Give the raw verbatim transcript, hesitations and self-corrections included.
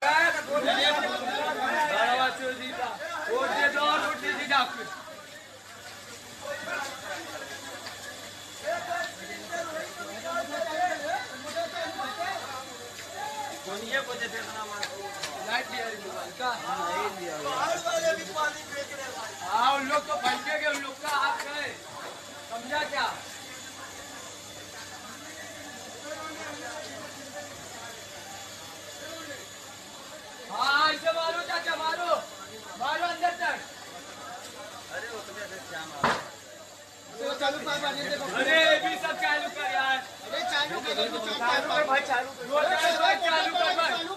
हाँ उन लोग तो भटकेंगे, उन लोग का हाथ गए, समझा क्या? हाँ ऐसे मारो चाचा, मारो मारो अंदर तक। अरे वो तो कैसे क्या मारो? चालू कर, अरे भी सब चालू कर यार। अरे चालू कर भाई, चालू कर भाई, चालू कर भाई।